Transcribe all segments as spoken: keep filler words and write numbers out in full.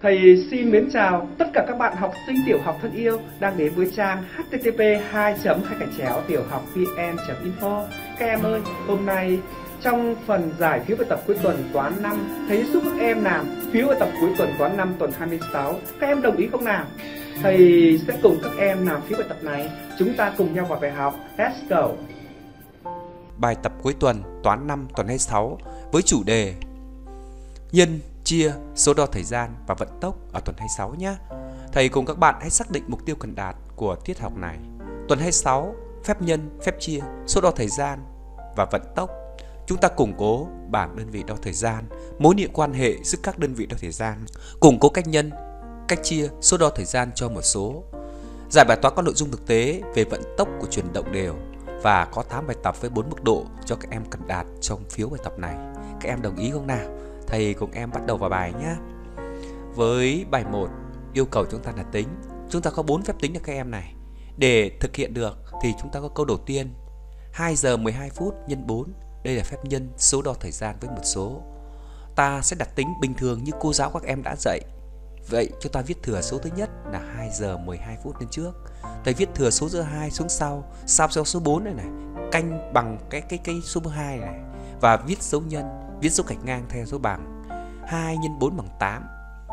Thầy xin mến chào tất cả các bạn học sinh tiểu học thân yêu đang đến với trang h t t p hai chấm hai gạch chéo tiểu học vn chấm info. Các em ơi, hôm nay trong phần giải phiếu bài tập cuối tuần toán năm, thầy giúp các em làm phiếu bài tập cuối tuần toán năm tuần hai mươi sáu. Các em đồng ý không nào? Thầy sẽ cùng các em làm phiếu bài tập này. Chúng ta cùng nhau vào bài học. Let's go! Bài tập cuối tuần toán năm tuần hai mươi sáu với chủ đề nhân, chia, số đo thời gian và vận tốc ở tuần hai mươi sáu nhé. Thầy cùng các bạn hãy xác định mục tiêu cần đạt của tiết học này. Tuần hai mươi sáu, phép nhân, phép chia, số đo thời gian và vận tốc. Chúng ta củng cố bảng đơn vị đo thời gian, mối liên quan hệ giữa các đơn vị đo thời gian, củng cố cách nhân, cách chia, số đo thời gian cho một số. Giải bài toán có nội dung thực tế về vận tốc của chuyển động đều và có tám bài tập với bốn mức độ cho các em cần đạt trong phiếu bài tập này. Các em đồng ý không nào? Thầy cùng em bắt đầu vào bài nhé. Với bài một, yêu cầu chúng ta là tính. Chúng ta có bốn phép tính cho các em này. Để thực hiện được thì chúng ta có câu đầu tiên, hai giờ mười hai phút nhân bốn. Đây là phép nhân, số đo thời gian với một số. Ta sẽ đặt tính bình thường như cô giáo các em đã dạy. Vậy chúng ta viết thừa số thứ nhất là hai giờ mười hai phút lên trước. Thầy viết thừa số thứ hai xuống sau, sao cho số bốn này này, canh bằng cái cái cái số hai này và viết dấu nhân, viết dấu gạch ngang theo số bằng. hai nhân bốn bằng tám.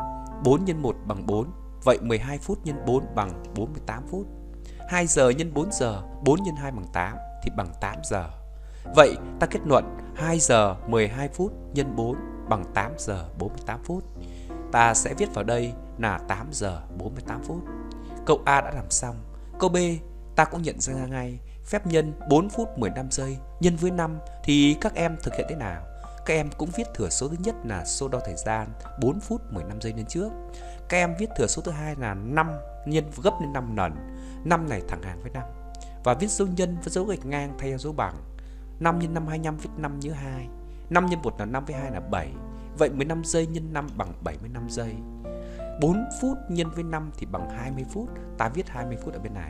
bốn nhân một bằng bốn. Vậy mười hai phút nhân bốn bằng bốn mươi tám phút. hai giờ nhân bốn giờ, bốn nhân hai bằng tám thì bằng tám giờ. Vậy ta kết luận hai giờ mười hai phút nhân bốn bằng tám giờ bốn mươi tám phút. Ta sẽ viết vào đây là tám giờ bốn mươi tám phút. Câu A đã làm xong. Câu B ta cũng nhận ra ngay phép nhân bốn phút mười lăm giây nhân với năm thì các em thực hiện thế nào? Các em cũng viết thừa số thứ nhất là số đo thời gian bốn phút mười lăm giây lên trước. Các em viết thừa số thứ hai là năm nhân gấp lên năm lần. năm này thẳng hàng với năm. Và viết dấu nhân với dấu gạch ngang thay cho dấu bằng. năm nhân năm hai mươi lăm viết năm như hai. năm nhân một là năm với hai là bảy. Vậy mười lăm giây nhân năm bằng bảy mươi lăm giây. bốn phút nhân với năm thì bằng hai mươi phút. Ta viết hai mươi phút ở bên này.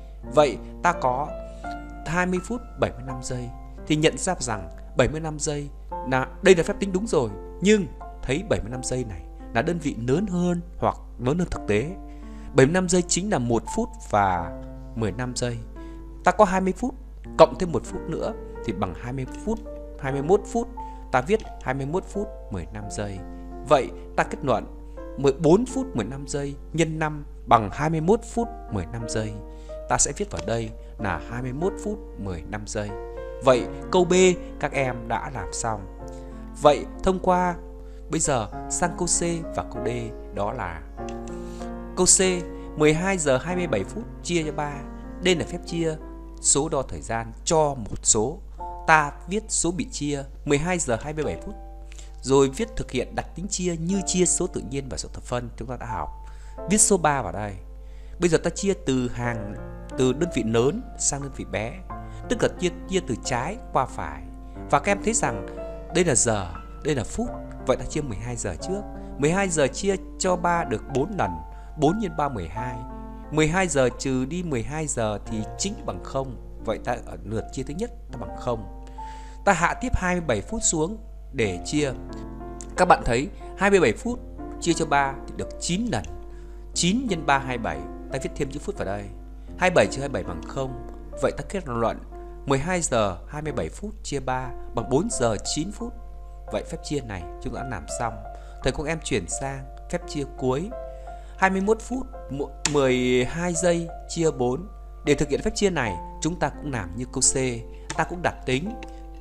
Vậy ta có hai mươi phút bảy mươi lăm giây. Thì nhận ra rằng bảy mươi lăm giây là đây là phép tính đúng rồi. Nhưng thấy bảy mươi lăm giây này là đơn vị lớn hơn hoặc lớn hơn thực tế. bảy mươi lăm giây chính là một phút và mười lăm giây. Ta có hai mươi phút cộng thêm một phút nữa thì bằng hai mươi phút, hai mươi mốt phút. Ta viết hai mươi mốt phút mười lăm giây. Vậy ta kết luận mười bốn phút mười lăm giây nhân năm bằng hai mươi mốt phút mười lăm giây. Ta sẽ viết vào đây là hai mươi mốt phút mười lăm giây. Vậy câu B các em đã làm xong. Vậy thông qua bây giờ sang câu C và câu D, đó là câu C, mười hai giờ hai mươi bảy phút chia cho ba. Đây là phép chia số đo thời gian cho một số. Ta viết số bị chia mười hai giờ hai mươi bảy phút. Rồi viết thực hiện đặt tính chia như chia số tự nhiên và số thập phân chúng ta đã học. Viết số ba vào đây. Bây giờ ta chia từ hàng từ đơn vị lớn sang đơn vị bé, tức là chia chia từ trái qua phải. Và các em thấy rằng đây là giờ, đây là phút. Vậy ta chia mười hai giờ trước. mười hai giờ chia cho ba được bốn lần. bốn nhân ba mười hai. mười hai giờ trừ đi mười hai giờ thì chính bằng không. Vậy ta ở lượt chia thứ nhất ta bằng không. Ta hạ tiếp hai mươi bảy phút xuống để chia. Các bạn thấy hai mươi bảy phút chia cho ba thì được chín lần. chín nhân ba hai mươi bảy. Ta viết thêm chữ phút vào đây. hai mươi bảy chia hai mươi bảy bằng không. Vậy ta kết luận mười hai giờ hai mươi bảy phút chia ba bằng bốn giờ chín phút. Vậy phép chia này chúng ta đã làm xong. Thầy cùng em chuyển sang phép chia cuối. hai mươi mốt phút mười hai giây chia bốn. Để thực hiện phép chia này chúng ta cũng làm như câu C. Ta cũng đặt tính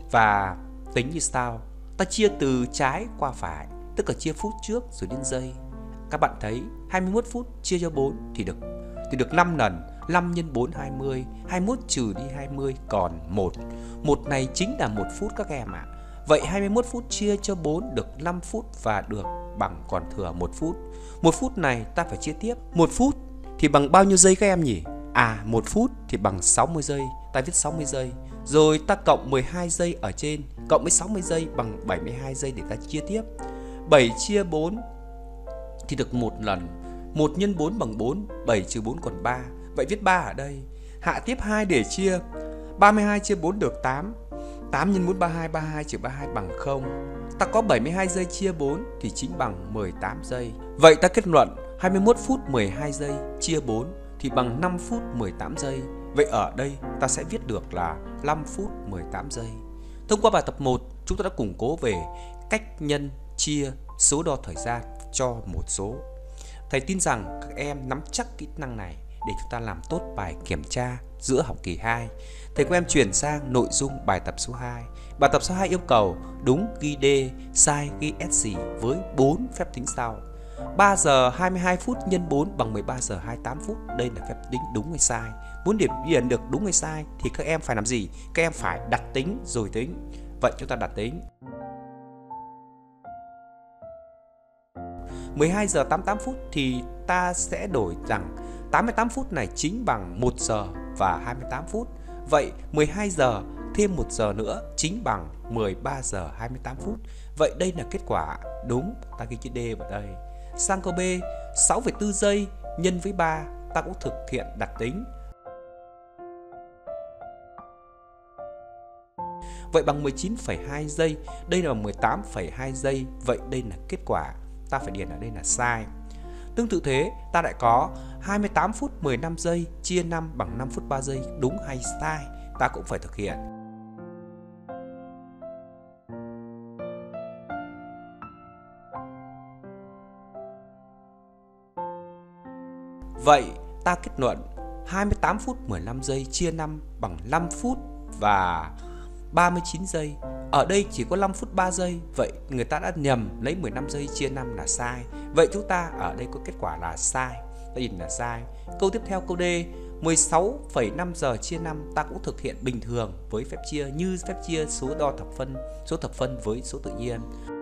và tính như sau. Ta chia từ trái qua phải, tức là chia phút trước rồi đến giây. Các bạn thấy hai mươi mốt phút chia cho bốn thì được thì được năm lần. năm nhân bốn hai mươi. hai mươi mốt trừ đi hai mươi còn một. một này chính là một phút các em ạ. À. Vậy hai mươi mốt phút chia cho bốn được năm phút và được bằng còn thừa một phút. một phút này ta phải chia tiếp. một phút thì bằng bao nhiêu giây các em nhỉ? À, một phút thì bằng sáu mươi giây. Ta viết sáu mươi giây. Rồi ta cộng mười hai giây ở trên, cộng với sáu mươi giây bằng bảy mươi hai giây để ta chia tiếp. bảy chia bốn thì được một lần. một nhân bốn bằng bốn, bảy trừ bốn còn ba. Vậy viết ba ở đây. Hạ tiếp hai để chia. ba mươi hai chia bốn được tám. tám nhân bốn ba mươi hai, ba mươi hai trừ ba mươi hai bằng không. ta có bảy mươi hai giây chia bốn thì chính bằng mười tám giây. Vậy ta kết luận hai mươi mốt phút mười hai giây chia bốn thì bằng năm phút mười tám giây. Vậy ở đây ta sẽ viết được là năm phút mười tám giây. Thông qua bài tập một, chúng ta đã củng cố về cách nhân, chia, số đo thời gian cho một số. Thầy tin rằng các em nắm chắc kỹ năng này để chúng ta làm tốt bài kiểm tra giữa học kỳ hai. Thầy của em chuyển sang nội dung bài tập số hai. Bài tập số hai yêu cầu đúng ghi D, sai ghi S với bốn phép tính sau. ba giờ hai mươi hai phút nhân bốn bằng mười ba giờ hai mươi tám phút. Đây là phép tính đúng hay sai. Muốn điểm điền được đúng hay sai thì các em phải làm gì? Các em phải đặt tính rồi tính. Vậy chúng ta đặt tính. mười hai giờ tám mươi tám phút thì ta sẽ đổi rằng tám mươi tám phút này chính bằng một giờ và hai mươi tám phút. Vậy mười hai giờ thêm một giờ nữa chính bằng mười ba giờ hai mươi tám phút. Vậy đây là kết quả đúng, ta ghi chữ D vào đây. Sang câu B, sáu phẩy bốn giây nhân với ba, ta cũng thực hiện đặt tính. Vậy bằng mười chín phẩy hai giây, đây là mười tám phẩy hai giây, vậy đây là kết quả, ta phải điền ở đây là sai. Tương tự thế, ta lại có hai mươi tám phút mười lăm giây chia năm bằng năm phút ba giây, đúng hay sai, ta cũng phải thực hiện. Vậy ta kết luận hai mươi tám phút mười lăm giây chia năm bằng năm phút và ba mươi chín giây. Ở đây chỉ có năm phút ba giây, vậy người ta đã nhầm lấy mười lăm giây chia năm là sai. Vậy chúng ta ở đây có kết quả là sai, ta nhìn là sai. Câu tiếp theo câu D, mười sáu phẩy năm giờ chia năm, ta cũng thực hiện bình thường với phép chia như phép chia số đo thập phân, số thập phân với số tự nhiên.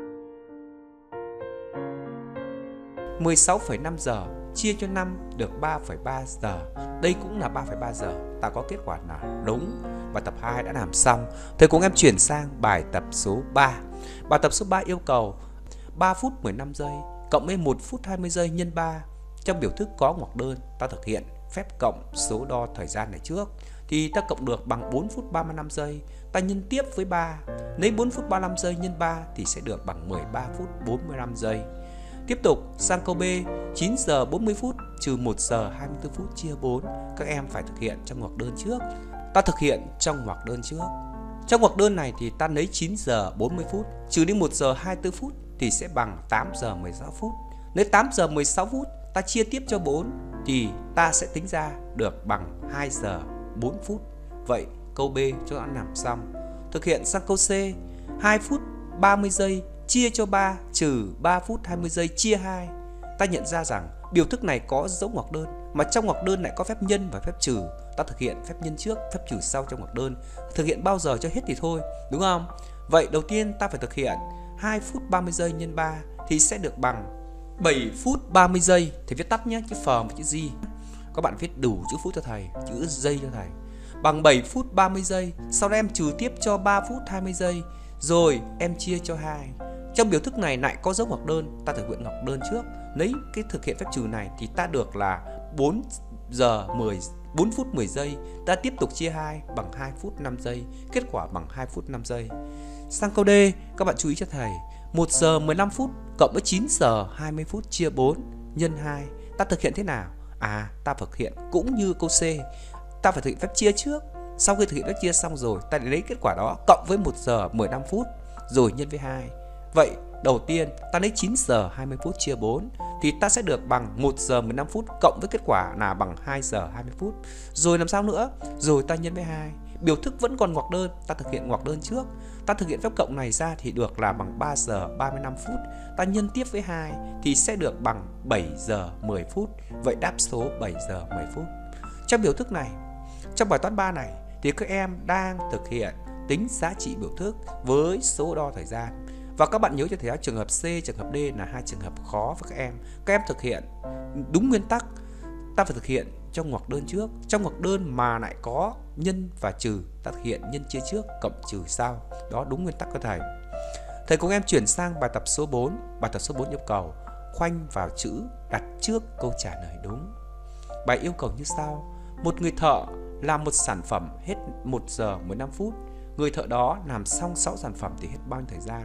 mười sáu phẩy năm giờ chia cho năm được ba phẩy ba giờ. Đây cũng là ba phẩy ba giờ, ta có kết quả là đúng. Bài tập hai đã làm xong. Thầy cùng em chuyển sang bài tập số ba. Bài tập số ba yêu cầu ba phút mười lăm giây cộng với một phút hai mươi giây nhân ba. Trong biểu thức có ngoặc đơn, ta thực hiện phép cộng số đo thời gian này trước. Thì ta cộng được bằng bốn phút ba mươi lăm giây. Ta nhân tiếp với ba. Lấy bốn phút ba mươi lăm giây nhân ba thì sẽ được bằng mười ba phút bốn mươi lăm giây. Tiếp tục sang câu B, chín giờ bốn mươi phút trừ một giờ hai mươi tư phút chia bốn. Các em phải thực hiện trong ngoặc đơn trước. Ta thực hiện trong ngoặc đơn trước. Trong ngoặc đơn này thì ta lấy chín giờ bốn mươi phút trừ đi một giờ hai mươi tư phút thì sẽ bằng tám giờ mười sáu phút. Lấy tám giờ mười sáu phút ta chia tiếp cho bốn thì ta sẽ tính ra được bằng hai giờ bốn phút. Vậy câu B cho đã làm xong. Thực hiện sang câu C, hai phút ba mươi giây chia cho ba trừ ba phút hai mươi giây chia hai. Ta nhận ra rằng biểu thức này có dấu ngoặc đơn, mà trong ngoặc đơn lại có phép nhân và phép trừ. Ta thực hiện phép nhân trước, phép trừ sau trong ngoặc đơn. Thực hiện bao giờ cho hết thì thôi, đúng không? Vậy đầu tiên ta phải thực hiện hai phút ba mươi giây nhân ba thì sẽ được bằng bảy phút ba mươi giây. Thầy viết tắt nhé, chữ F và chữ G. Các bạn viết đủ chữ phút cho thầy, chữ giây cho thầy. Bằng bảy phút ba mươi giây, sau đó em trừ tiếp cho ba phút hai mươi giây, rồi em chia cho hai. Trong biểu thức này lại có dấu ngoặc đơn, ta thực hiện ngoặc đơn trước. Lấy cái thực hiện phép trừ này thì ta được là bốn giờ mười, bốn phút mười giây. Ta tiếp tục chia hai bằng hai phút năm giây. Kết quả bằng hai phút năm giây. Sang câu D, các bạn chú ý cho thầy. một giờ mười lăm phút cộng với chín giờ hai mươi phút chia bốn nhân hai. Ta thực hiện thế nào? À, ta thực hiện cũng như câu C. Ta phải thực hiện phép chia trước. Sau khi thực hiện phép chia xong rồi, ta lấy kết quả đó cộng với một giờ mười lăm phút rồi nhân với hai. Vậy đầu tiên ta lấy chín giờ hai mươi phút chia bốn thì ta sẽ được bằng một giờ mười lăm phút cộng với kết quả là bằng hai giờ hai mươi phút. Rồi làm sao nữa? Rồi ta nhân với hai. Biểu thức vẫn còn ngoặc đơn, ta thực hiện ngoặc đơn trước. Ta thực hiện phép cộng này ra thì được là bằng ba giờ ba mươi lăm phút. Ta nhân tiếp với hai thì sẽ được bằng bảy giờ mười phút. Vậy đáp số bảy giờ mười phút. Trong biểu thức này, trong bài toán ba này thì các em đang thực hiện tính giá trị biểu thức với số đo thời gian. Và các bạn nhớ cho thầy trường hợp C, trường hợp D là hai trường hợp khó với các em. Các em thực hiện đúng nguyên tắc, ta phải thực hiện trong ngoặc đơn trước. Trong ngoặc đơn mà lại có nhân và trừ, ta thực hiện nhân chia trước, cộng trừ sau. Đó đúng nguyên tắc của thầy. Thầy cùng em chuyển sang bài tập số bốn. Bài tập số bốn yêu cầu khoanh vào chữ đặt trước câu trả lời đúng. Bài yêu cầu như sau. Một người thợ làm một sản phẩm hết một giờ mười lăm phút. Người thợ đó làm xong sáu sản phẩm thì hết bao nhiêu thời gian?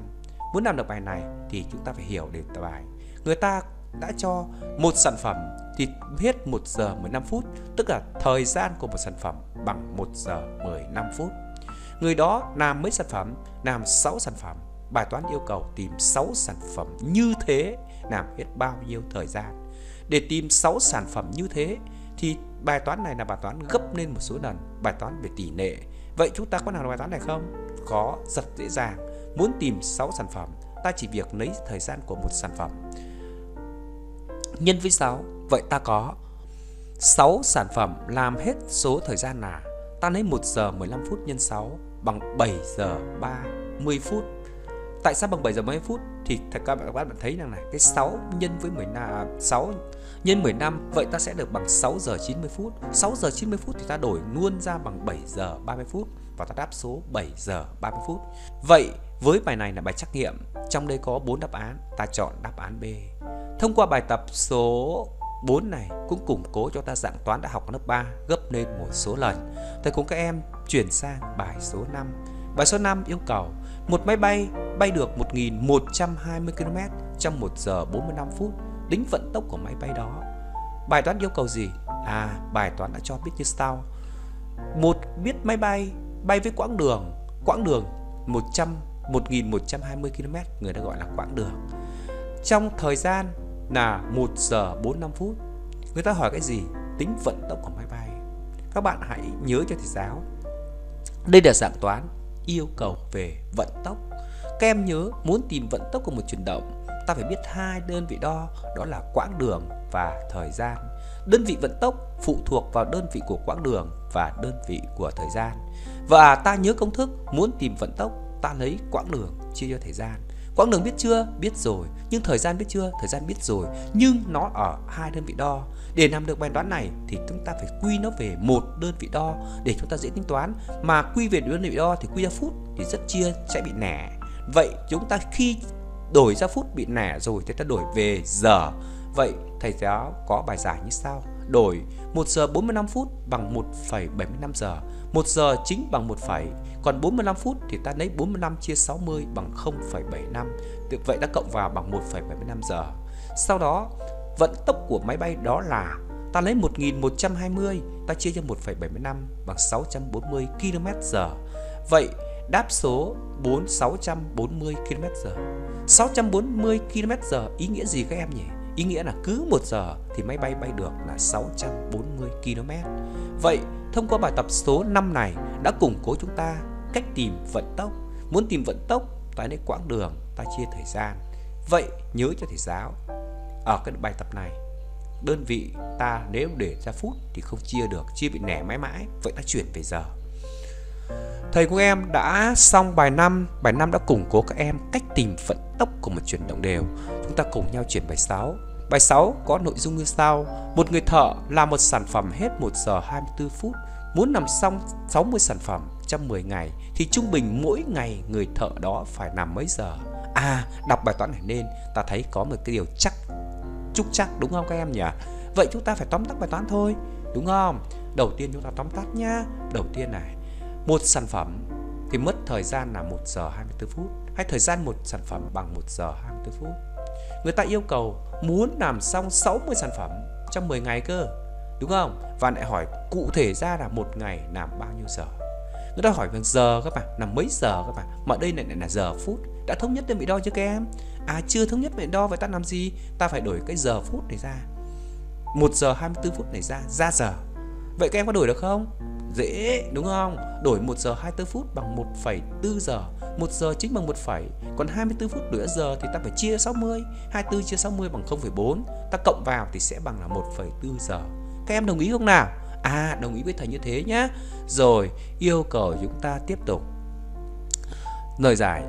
Muốn làm được bài này thì chúng ta phải hiểu đề bài. Người ta đã cho một sản phẩm thì hết một giờ mười lăm phút, tức là thời gian của một sản phẩm bằng một giờ mười lăm phút. Người đó làm mấy sản phẩm? Làm sáu sản phẩm. Bài toán yêu cầu tìm sáu sản phẩm như thế làm hết bao nhiêu thời gian. Để tìm sáu sản phẩm như thế thì bài toán này là bài toán gấp lên một số lần, bài toán về tỷ lệ. Vậy chúng ta có làm được bài toán này không? Có, rất dễ dàng. Muốn tìm sáu sản phẩm, ta chỉ việc lấy thời gian của một sản phẩm nhân với sáu. Vậy ta có sáu sản phẩm làm hết số thời gian là ta lấy một giờ mười lăm phút nhân sáu bằng bảy giờ ba mươi phút. Tại sao bằng bảy giờ ba mươi phút? Thì các bạn, các bạn thấy rằng này, cái sáu nhân với mười lăm, sáu nhân mười lăm, vậy ta sẽ được bằng sáu giờ chín mươi phút. sáu giờ chín mươi phút thì ta đổi luôn ra bằng bảy giờ ba mươi phút và ta đáp số bảy giờ ba mươi phút. Vậy với bài này là bài trắc nghiệm, trong đây có bốn đáp án, ta chọn đáp án B. Thông qua bài tập số bốn này cũng củng cố cho ta dạng toán đã học ở lớp ba gấp lên một số lần. Thầy cùng các em chuyển sang bài số năm. Bài số năm yêu cầu một máy bay bay được một nghìn một trăm hai mươi ki lô mét trong một giờ bốn mươi lăm phút, tính vận tốc của máy bay đó. Bài toán yêu cầu gì? À, bài toán đã cho biết như sau. Một biết máy bay bay với quãng đường, quãng đường một nghìn một trăm hai mươi ki lô mét, người ta gọi là quãng đường. Trong thời gian là một giờ bốn mươi lăm phút. Người ta hỏi cái gì? Tính vận tốc của máy bay. Các bạn hãy nhớ cho thầy giáo, đây là dạng toán yêu cầu về vận tốc. Các em nhớ, muốn tìm vận tốc của một chuyển động, ta phải biết hai đơn vị đo, đó là quãng đường và thời gian. Đơn vị vận tốc phụ thuộc vào đơn vị của quãng đường và đơn vị của thời gian. Và ta nhớ công thức, muốn tìm vận tốc, ta lấy quãng đường chia cho thời gian. Quãng đường biết chưa? Biết rồi. Nhưng thời gian biết chưa? Thời gian biết rồi. Nhưng nó ở hai đơn vị đo. Để làm được bài toán này thì chúng ta phải quy nó về một đơn vị đo để chúng ta dễ tính toán. Mà quy về đơn vị đo thì quy ra phút thì rất chia sẽ bị nẻ. Vậy chúng ta khi đổi ra phút bị nẻ rồi thì ta đổi về giờ. Vậy thầy giáo có bài giải như sau. Đổi một giờ bốn mươi lăm phút bằng một phẩy bảy mươi lăm giờ. một giờ chính bằng một phẩy. Còn bốn mươi lăm phút thì ta lấy bốn mươi lăm chia sáu mươi bằng không phẩy bảy mươi lăm. Vậy ta cộng vào bằng một phẩy bảy mươi lăm giờ. Sau đó vận tốc của máy bay đó là ta lấy một nghìn một trăm hai mươi, ta chia cho một phẩy bảy mươi lăm bằng sáu trăm bốn mươi ki lô mét giờ. Vậy đáp số bốn sáu trăm bốn mươi ki lô mét giờ. sáu trăm bốn mươi ki lô mét giờ ý nghĩa gì các em nhỉ? Ý nghĩa là cứ một giờ thì máy bay bay được là sáu trăm bốn mươi ki lô mét. Vậy thông qua bài tập số năm này đã củng cố chúng ta cách tìm vận tốc. Muốn tìm vận tốc, ta lấy quãng đường, ta chia thời gian. Vậy nhớ cho thầy giáo, ở cái bài tập này, đơn vị ta nếu để ra phút thì không chia được, chia bị nẻ mãi mãi. Vậy ta chuyển về giờ. Thầy của em đã xong bài năm. Bài năm đã củng cố các em cách tìm vận tốc của một chuyển động đều. Chúng ta cùng nhau chuyển bài sáu. Bài sáu có nội dung như sau. Một người thợ làm một sản phẩm hết một giờ hai mươi tư phút. Muốn làm xong sáu mươi sản phẩm trong mười ngày thì trung bình mỗi ngày người thợ đó phải làm mấy giờ? À, đọc bài toán này lên ta thấy có một cái điều chắc chúc chắc, đúng không các em nhỉ? Vậy chúng ta phải tóm tắt bài toán thôi, đúng không? Đầu tiên chúng ta tóm tắt nhá. Đầu tiên này, một sản phẩm thì mất thời gian là một giờ hai mươi tư phút, hay thời gian một sản phẩm bằng một giờ hai mươi tư phút. Người ta yêu cầu muốn làm xong sáu mươi sản phẩm trong mười ngày cơ, đúng không? Và lại hỏi cụ thể ra là một ngày làm bao nhiêu giờ. Người ta hỏi bằng giờ các bạn, làm mấy giờ các bạn. Mà đây lại là giờ phút. Đã thống nhất đơn vị đo chưa các em? À, chưa thống nhất đơn vị đo, vậy ta làm gì? Ta phải đổi cái giờ phút này ra, một giờ hai mươi tư phút này ra, ra giờ. Vậy các em có đổi được không? Dễ, đúng không? Đổi một giờ hai mươi tư phút bằng một phẩy bốn giờ. một giờ chính bằng một phẩy. Còn hai mươi tư phút đổi giờ thì ta phải chia sáu mươi. hai mươi tư chia sáu mươi bằng không phẩy bốn. Ta cộng vào thì sẽ bằng là một phẩy bốn giờ. Các em đồng ý không nào? À, đồng ý với thầy như thế nhá. Rồi, yêu cầu chúng ta tiếp tục. Lời giải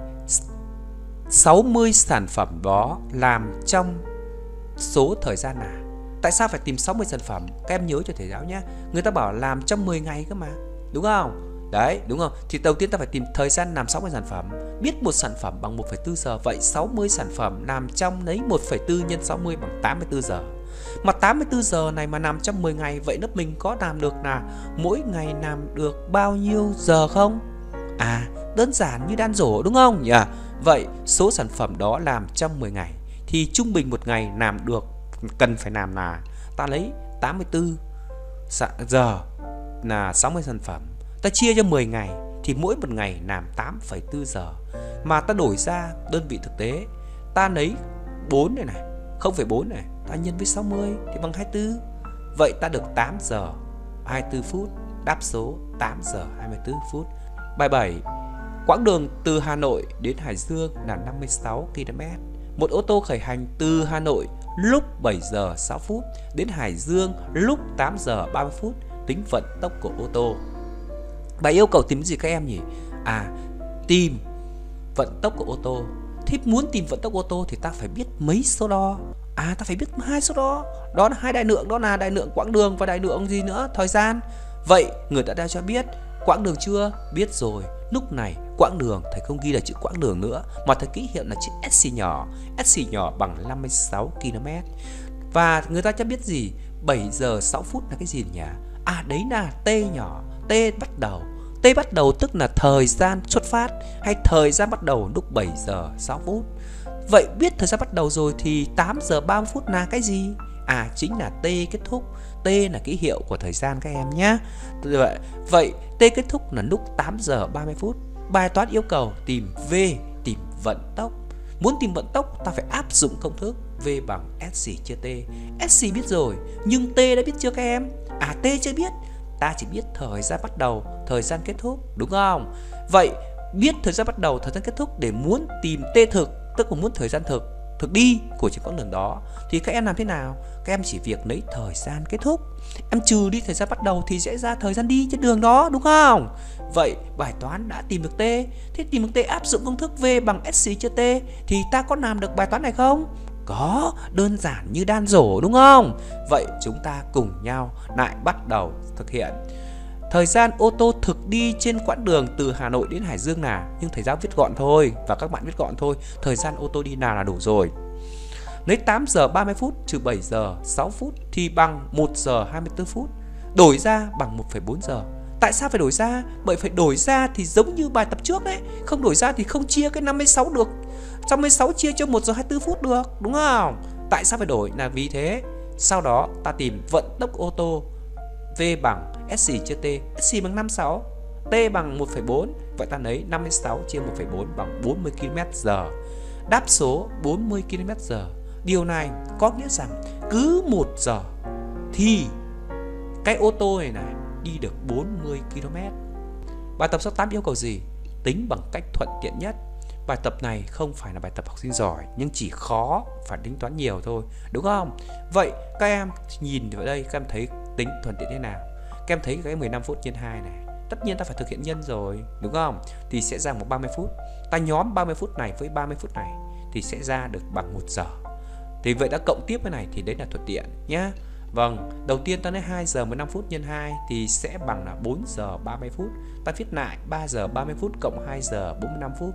sáu mươi sản phẩm đó làm trong số thời gian nào? Tại sao phải tìm sáu mươi sản phẩm? Các em nhớ cho thầy giáo nhé. Người ta bảo làm trong mười ngày cơ mà, đúng không? Đấy, đúng không? Thì đầu tiên ta phải tìm thời gian làm sáu mươi sản phẩm. Biết một sản phẩm bằng một phẩy bốn giờ. Vậy sáu mươi sản phẩm làm trong lấy một phẩy bốn nhân sáu mươi bằng tám mươi tư giờ. Mà tám mươi tư giờ này mà làm trong mười ngày, vậy lớp mình có làm được là mỗi ngày làm được bao nhiêu giờ không? À, đơn giản như đan rổ, đúng không nhỉ? Vậy số sản phẩm đó làm trong mười ngày thì trung bình một ngày làm được, cần phải làm là ta lấy tám mươi tư giờ là sáu mươi sản phẩm, ta chia cho mười ngày thì mỗi một ngày làm tám phẩy bốn giờ. Mà ta đổi ra đơn vị thực tế, ta lấy bốn này này, không phẩy bốn này, ta nhân với sáu mươi thì bằng hai mươi tư. Vậy ta được tám giờ hai mươi tư phút. Đáp số tám giờ hai mươi tư phút. Bài bảy. Quãng đường từ Hà Nội đến Hải Dương là năm mươi sáu ki lô mét. Một ô tô khởi hành từ Hà Nội lúc bảy giờ sáu phút đến Hải Dương lúc tám giờ ba mươi phút. Tính vận tốc của ô tô. Bài yêu cầu tìm gì các em nhỉ? À, tìm vận tốc của ô tô. Thế muốn tìm vận tốc ô tô thì ta phải biết mấy số đo. À, ta phải biết hai số đo. Đó là hai đại lượng, đó là đại lượng quãng đường và đại lượng gì nữa? Thời gian. Vậy người ta đã cho biết quãng đường chưa? Biết rồi. Lúc này quãng đường thầy không ghi là chữ quãng đường nữa, mà thầy ký hiệu là chữ sc nhỏ. Sc nhỏ bằng năm mươi sáu ki lô mét. Và người ta cho biết gì? bảy giờ sáu phút là cái gì nhỉ? À, đấy là T nhỏ. T bắt đầu. T bắt đầu tức là thời gian xuất phát hay thời gian bắt đầu lúc bảy giờ sáu phút. Vậy biết thời gian bắt đầu rồi thì tám giờ ba mươi phút là cái gì? À, chính là T kết thúc. T là ký hiệu của thời gian các em nhé. Vậy, vậy T kết thúc là lúc tám giờ ba mươi phút. Bài toán yêu cầu tìm V, tìm vận tốc. Muốn tìm vận tốc ta phải áp dụng công thức V bằng sc chia T. Sc biết rồi, nhưng T đã biết chưa các em? À, T chưa biết. Ta chỉ biết thời gian bắt đầu, thời gian kết thúc, đúng không? Vậy biết thời gian bắt đầu, thời gian kết thúc để muốn tìm T thực, tức là muốn thời gian thực, thực đi của chiếc quãng đường đó, thì các em làm thế nào? Các em chỉ việc lấy thời gian kết thúc, em trừ đi thời gian bắt đầu thì sẽ ra thời gian đi trên đường đó, đúng không? Vậy bài toán đã tìm được T. Thế tìm được T áp dụng công thức V bằng sc chia T thì ta có làm được bài toán này không? Có, đơn giản như đan rổ, đúng không? Vậy chúng ta cùng nhau lại bắt đầu thực hiện. Thời gian ô tô thực đi trên quãng đường từ Hà Nội đến Hải Dương là, nhưng thầy giáo viết gọn thôi và các bạn viết gọn thôi. Thời gian ô tô đi nào là đủ rồi. Lấy tám giờ ba mươi phút trừ bảy giờ sáu phút thì bằng một giờ hai mươi tư phút. Đổi ra bằng một phẩy bốn giờ. Tại sao phải đổi ra? Bởi phải đổi ra thì giống như bài tập trước đấy. Không đổi ra thì không chia cái năm mươi sáu được. năm mươi sáu chia cho một giờ hai mươi tư phút được, đúng không? Tại sao phải đổi? Là vì thế. Sau đó ta tìm vận tốc ô tô. V bằng sc chia T. Sc bằng năm mươi sáu, T bằng một phẩy bốn. Vậy ta lấy năm mươi sáu chia một phẩy bốn bằng bốn mươi ki lô mét giờ. Đáp số bốn mươi ki lô mét giờ. Điều này có nghĩa rằng cứ một giờ thì cái ô tô này này đi được bốn mươi ki lô mét. Bài tập số tám yêu cầu gì? Tính bằng cách thuận tiện nhất. Bài tập này không phải là bài tập học sinh giỏi, nhưng chỉ khó, phải tính toán nhiều thôi, đúng không? Vậy các em nhìn vào đây, các em thấy tính thuận tiện thế nào? Các em thấy cái mười lăm phút nhân hai này, tất nhiên ta phải thực hiện nhân rồi, đúng không? Thì sẽ ra một ba mươi phút. Ta nhóm ba mươi phút này với ba mươi phút này thì sẽ ra được bằng một giờ. Thì vậy đã cộng tiếp cái này thì đấy là thuận tiện nhá. Vâng, đầu tiên ta lấy hai giờ mười lăm phút nhân hai thì sẽ bằng là bốn giờ ba mươi phút. Ta viết lại ba giờ ba mươi phút cộng hai giờ bốn mươi lăm phút.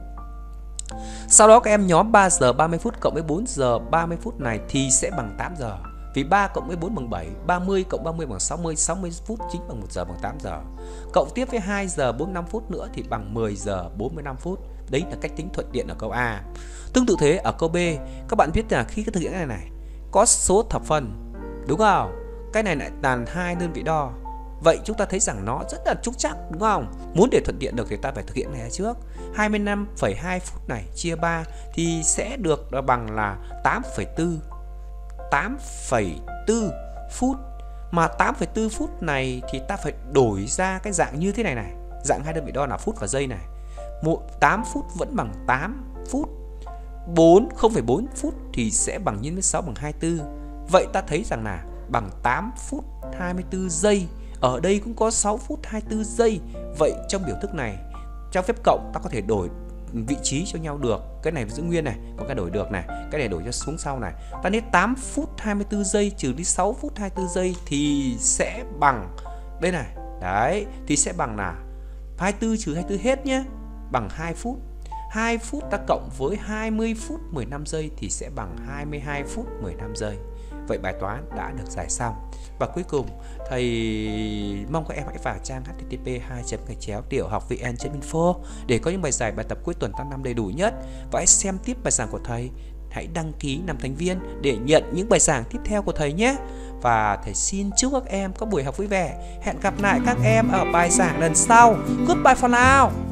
Sau đó các em nhóm ba giờ ba mươi phút cộng với bốn giờ ba mươi phút này thì sẽ bằng tám giờ. Vì ba cộng với bốn bằng bảy, ba mươi cộng ba mươi bằng sáu mươi, sáu mươi phút chính bằng một giờ bằng tám giờ. Cộng tiếp với hai giờ bốn mươi lăm phút nữa thì bằng mười giờ bốn mươi lăm phút. Đấy là cách tính thuận tiện ở câu A. Tương tự thế ở câu B, các bạn biết là khi thực hiện cái này này có số thập phân, đúng không? Cái này lại là hai đơn vị đo. Vậy chúng ta thấy rằng nó rất là trúc trắc, đúng không? Muốn để thuận tiện được thì ta phải thực hiện này trước. hai mươi lăm phẩy hai phút này chia ba thì sẽ được bằng là tám phẩy bốn. tám phẩy bốn phút. Mà tám phẩy bốn phút này thì ta phải đổi ra cái dạng như thế này này. Dạng hai đơn vị đo là phút và giây này. tám phút vẫn bằng tám phút. bốn, không phẩy bốn phút thì sẽ bằng nhân với sáu bằng hai mươi tư. Vậy ta thấy rằng là bằng tám phút hai mươi tư giây. Ở đây cũng có sáu phút hai mươi tư giây. Vậy trong biểu thức này, trong phép cộng ta có thể đổi vị trí cho nhau được. Cái này giữ nguyên này, còn cái đổi được này, cái này đổi cho xuống sau này. Ta lấy tám phút hai mươi tư giây trừ đi sáu phút hai mươi tư giây thì sẽ bằng đây này. Đấy, thì sẽ bằng là hai mươi tư trừ hai mươi tư hết nhé, bằng hai phút. hai phút ta cộng với hai mươi phút mười lăm giây thì sẽ bằng hai mươi hai phút mười lăm giây. Vậy bài toán đã được giải xong. Và cuối cùng, thầy mong các em hãy vào trang h t t p hai gạch chéo tiểu học vn chấm info để có những bài giải bài tập cuối tuần toán năm đầy đủ nhất. Và hãy xem tiếp bài giảng của thầy. Hãy đăng ký làm thành viên để nhận những bài giảng tiếp theo của thầy nhé. Và thầy xin chúc các em có buổi học vui vẻ. Hẹn gặp lại các em ở bài giảng lần sau. Goodbye for now.